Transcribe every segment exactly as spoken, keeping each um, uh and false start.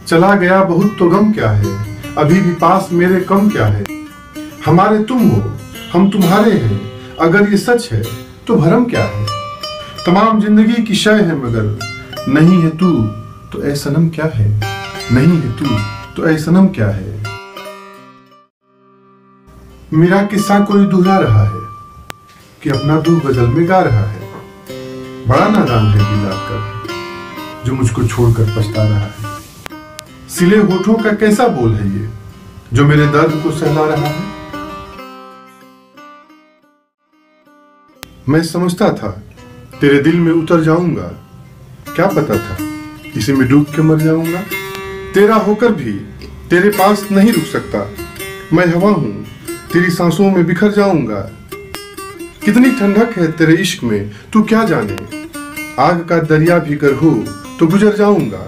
चला गया बहुत तो गम क्या है, अभी भी पास मेरे कम क्या है। हमारे तुम हो, हम तुम्हारे हैं, अगर ये सच है तो भरम क्या है। तमाम जिंदगी की शय है मगर नहीं है तू तो ऐ सनम क्या है, नहीं है तू तो ऐ सनम क्या है। मेरा किस्सा कोई दोहरा रहा है कि अपना दुख गजल में गा रहा है। बड़ा नादान है दिल आपका जो मुझको छोड़कर पछता रहा है। सिले होठों का कैसा बोल है ये जो मेरे दर्द को सहला रहा है। मैं समझता था तेरे दिल में उतर जाऊंगा, क्या पता था इसी में डूब के मर जाऊंगा। तेरा होकर भी तेरे पास नहीं रुक सकता, मैं हवा हूं तेरी सांसों में बिखर जाऊंगा। कितनी ठंडक है तेरे इश्क में तू क्या जाने, आग का दरिया भी कर हो तो गुजर जाऊंगा।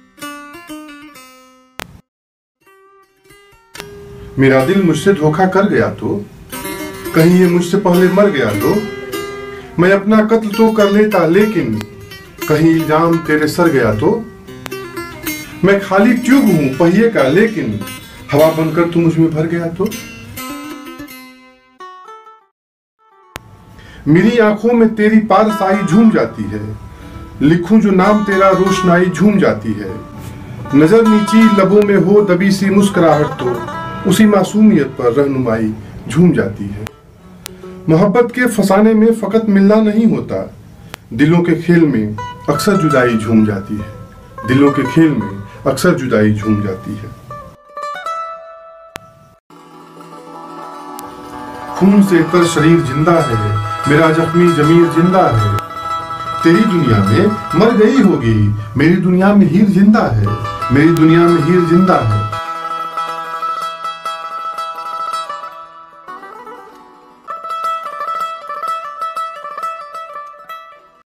मेरा दिल मुझसे धोखा कर गया तो, कहीं ये मुझसे पहले मर गया तो। मैं अपना कत्ल तो कर लेता लेकिन कहीं इल्जाम तेरे सर गया तो। मैं खाली ट्यूब हूं पहिए का लेकिन हवा बनकर तू मुझ में भर गया तो। मेरी आंखों में तेरी पारसाई झूम जाती है, लिखूं जो नाम तेरा रोशनाई झूम जाती है। नजर नीची लबों में हो दबी सी मुस्कुराहट तो उसी मासूमियत पर रहनुमाई झूम जाती है। मोहब्बत के फसाने में फकत मिलना नहीं होता, दिलों के खेल में अक्सर जुदाई झूम जाती है। दिलों के खेल में अक्सर जुदाई झूम जाती है। खून से तर शरीर जिंदा है, मेरा जख्मी जमीर जिंदा है। तेरी दुनिया में मर गई होगी, मेरी दुनिया में हीर जिंदा है। मेरी दुनिया में हीर जिंदा है।